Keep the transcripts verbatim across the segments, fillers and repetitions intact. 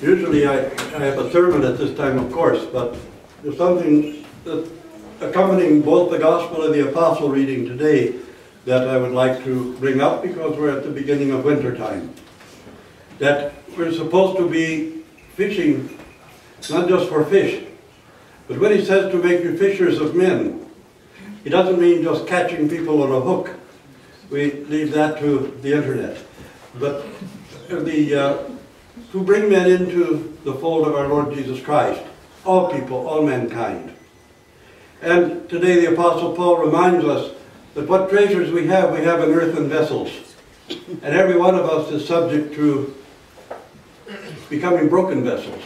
Usually I, I have a sermon at this time, of course, but there's something that accompanying both the Gospel and the Apostle reading today that I would like to bring up because we're at the beginning of winter time. That we're supposed to be fishing not just for fish, but when he says to make you fishers of men, he doesn't mean just catching people on a hook. We leave that to the internet. But the, uh, to bring men into the fold of our Lord Jesus Christ, all people, all mankind. And today the Apostle Paul reminds us that what treasures we have, we have in earthen vessels. And every one of us is subject to becoming broken vessels.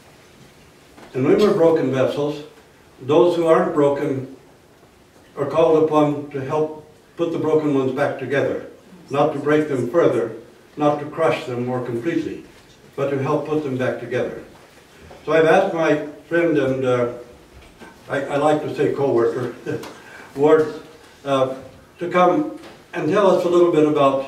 And when we're broken vessels, those who aren't broken are called upon to help put the broken ones back together. Not to break them further, not to crush them more completely, but to help put them back together. So I've asked my friend and uh, I, I like to say co-worker, Ward, uh, to come and tell us a little bit about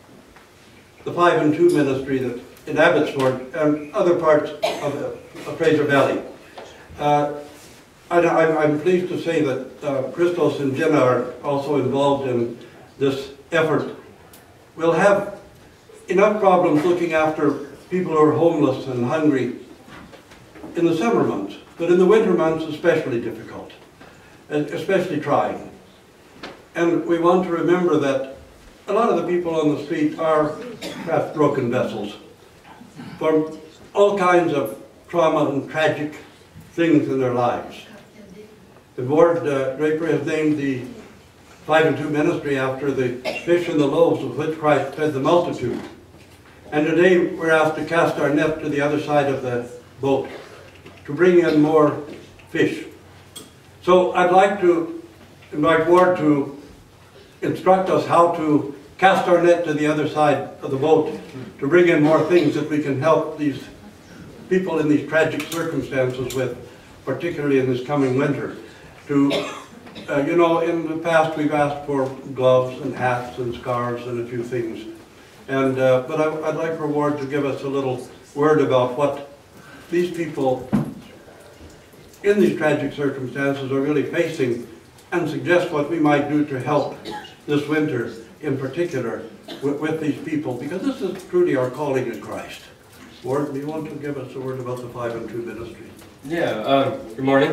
the Five and Two ministry that in Abbotsford and other parts of, of Fraser Valley. Uh, I, I'm pleased to say that uh, Christos and Jenna are also involved in this effort. We'll have enough problems looking after people who are homeless and hungry in the summer months, but in the winter months especially difficult, especially trying. And we want to remember that a lot of the people on the street are perhaps broken vessels from all kinds of trauma and tragic things in their lives. The Lord uh, Draper has named the Five and Two ministry after the fish and the loaves with which Christ fed the multitude. And today we're asked to cast our net to the other side of the boat to bring in more fish. So I'd like to invite Ward to instruct us how to cast our net to the other side of the boat to bring in more things that we can help these people in these tragic circumstances with, particularly in this coming winter. To, uh, you know, in the past we've asked for gloves and hats and scarves and a few things. And, uh, but I, I'd like for Ward to give us a little word about what these people in these tragic circumstances are really facing and suggest what we might do to help this winter in particular with, with these people, because this is truly our calling in Christ. Ward, do you want to give us a word about the Five and Two ministry? Yeah, uh, good morning.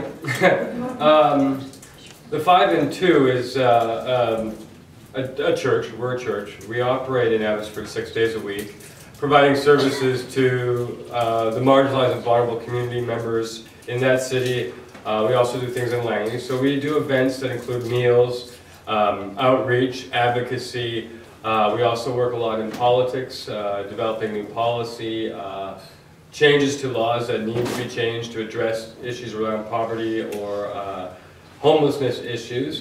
um, the Five and Two is uh, um, a, a church. We're a church. We operate in Abbotsford six days a week, providing services to uh, the marginalized and vulnerable community members in that city. Uh, we also do things in Langley. So we do events that include meals, um, outreach, advocacy. Uh, we also work a lot in politics, uh, developing new policy, uh, changes to laws that need to be changed to address issues around poverty or uh, homelessness issues,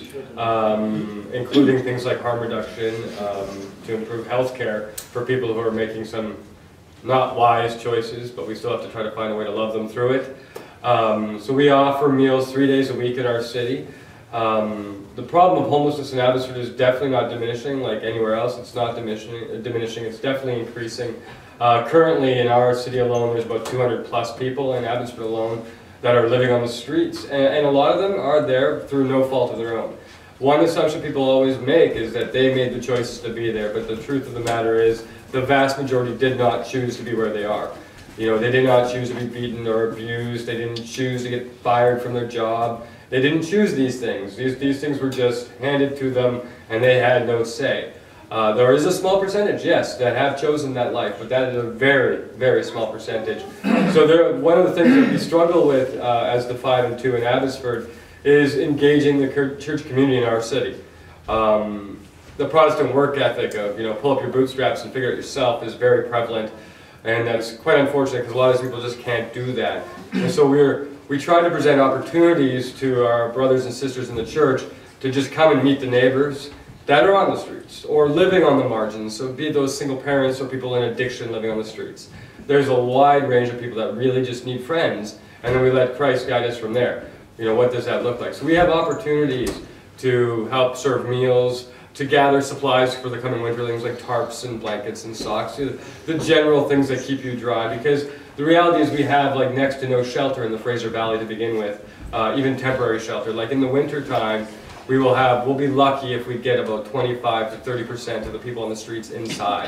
um, including things like harm reduction, um, to improve health care for people who are making some not wise choices, but we still have to try to find a way to love them through it. Um, so we offer meals three days a week in our city. Um, the problem of homelessness in Abbotsford is definitely not diminishing like anywhere else. It's not diminishing, diminishing. It's definitely increasing. Uh, currently in our city alone, there's about two hundred plus people in Abbotsford alone that are living on the streets, and, and a lot of them are there through no fault of their own. One assumption people always make is that they made the choices to be there, but the truth of the matter is the vast majority did not choose to be where they are. You know, they did not choose to be beaten or abused. They didn't choose to get fired from their job. They didn't choose these things. These, these things were just handed to them, and they had no say. Uh, there is a small percentage, yes, that have chosen that life, but that is a very, very small percentage. So there, one of the things that we struggle with uh, as the Five and Two in Abbotsford is engaging the church community in our city. Um, the Protestant work ethic of, you know, pull up your bootstraps and figure it yourself is very prevalent, and that's quite unfortunate because a lot of these people just can't do that. And so we're, we try to present opportunities to our brothers and sisters in the church to just come and meet the neighbors that are on the streets or living on the margins, so be those single parents or people in addiction living on the streets. There's a wide range of people that really just need friends, and then we let Christ guide us from there. You know, what does that look like? So we have opportunities to help serve meals, to gather supplies for the coming winter, things like tarps and blankets and socks, you know, the general things that keep you dry, because the reality is we have like next to no shelter in the Fraser Valley to begin with, uh, even temporary shelter. Like in the winter time, we will have, we'll be lucky if we get about twenty-five to thirty percent of the people on the streets inside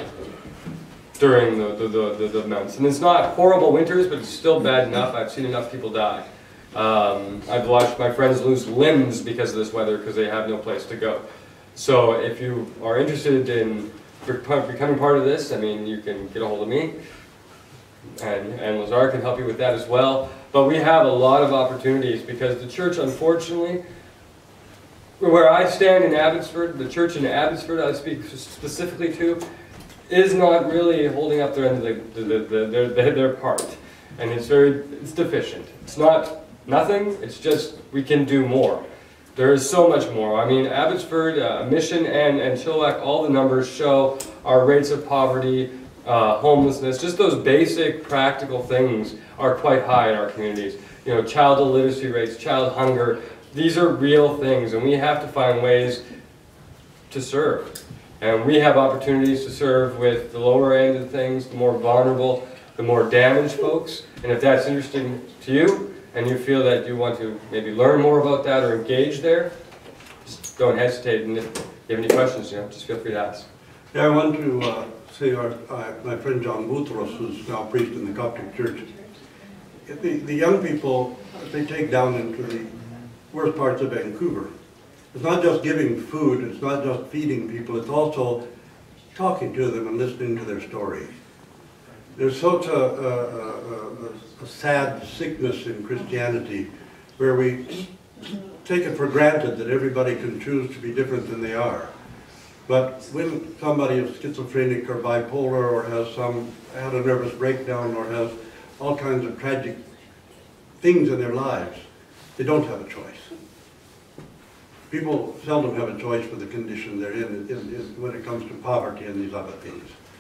during the, the, the, the, the months. And it's not horrible winters, but it's still bad enough. I've seen enough people die. Um, I've watched my friends lose limbs because of this weather because they have no place to go. So if you are interested in becoming part of this, I mean, you can get a hold of me, and, and Lazar can help you with that as well. But we have a lot of opportunities because the church, unfortunately, where I stand in Abbotsford, the church in Abbotsford I speak specifically to, is not really holding up their end of the, the, the, the, their, their part. And it's very, it's deficient. It's not nothing, it's just we can do more. There is so much more. I mean, Abbotsford, uh, Mission, and, and Chilliwack, all the numbers show our rates of poverty, uh, homelessness, just those basic practical things are quite high in our communities. You know, child illiteracy rates, child hunger, these are real things, and we have to find ways to serve. And we have opportunities to serve with the lower end of things, the more vulnerable, the more damaged folks. And if that's interesting to you, and you feel that you want to maybe learn more about that or engage there, just don't hesitate. And if you have any questions, you know, just feel free to ask. Yeah, I want to uh, say our, uh, my friend John Boutros, who's now priest in the Coptic Church, the, the young people, they take down into the worst parts of Vancouver. It's not just giving food, it's not just feeding people, it's also talking to them and listening to their stories. There's such a, a, a, a sad sickness in Christianity where we take it for granted that everybody can choose to be different than they are. But when somebody is schizophrenic or bipolar or has some, had a nervous breakdown or has all kinds of tragic things in their lives, they don't have a choice. People seldom have a choice for the condition they're in, in, in when it comes to poverty and these other things.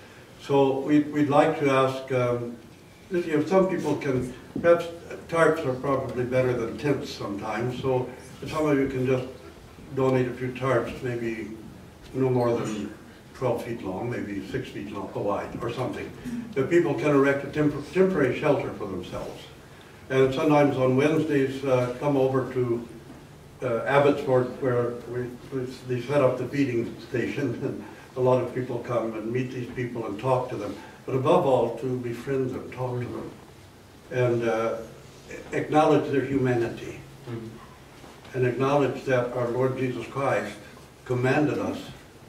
So we'd, we'd like to ask, um, if some people can, perhaps tarps are probably better than tents sometimes, so if some of you can just donate a few tarps, maybe no more than twelve feet long, maybe six feet long, wide or something, that people can erect a tempor temporary shelter for themselves. And sometimes on Wednesdays, uh, come over to uh, Abbotsford, where we, we, they set up the feeding station, and a lot of people come and meet these people and talk to them. But above all, to befriend them, talk to them, and uh, acknowledge their humanity, mm-hmm. and acknowledge that our Lord Jesus Christ commanded us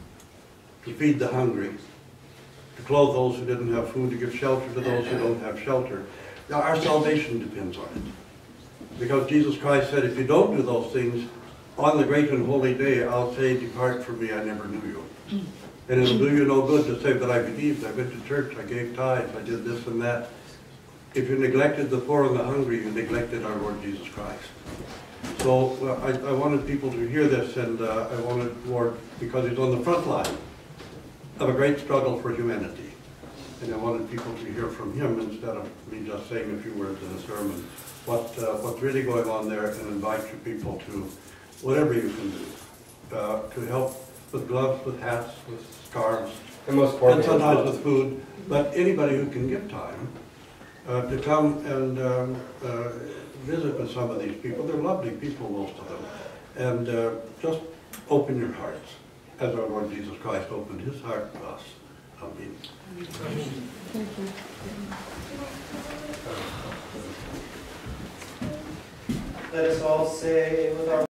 to feed the hungry, to clothe those who didn't have food, to give shelter to those who don't have shelter. Now, our salvation depends on it. Because Jesus Christ said, if you don't do those things, on the great and holy day, I'll say, depart from me, I never knew you. And it'll do you no good to say, but I believed, I went to church, I gave tithes, I did this and that. If you neglected the poor and the hungry, you neglected our Lord Jesus Christ. So uh, I, I wanted people to hear this, and uh, I wanted Lord, because he's on the front line of a great struggle for humanity. And I wanted people to hear from him instead of me just saying a few words in a sermon. What, uh, what's really going on there, and invite you people to whatever you can do uh, to help with gloves, with hats, with scarves, and, most and sometimes with food. But anybody who can give time uh, to come and um, uh, visit with some of these people. They're lovely people, most of them. And uh, just open your hearts as our Lord Jesus Christ opened his heart to us. Amen. Thank you. Let us all say with our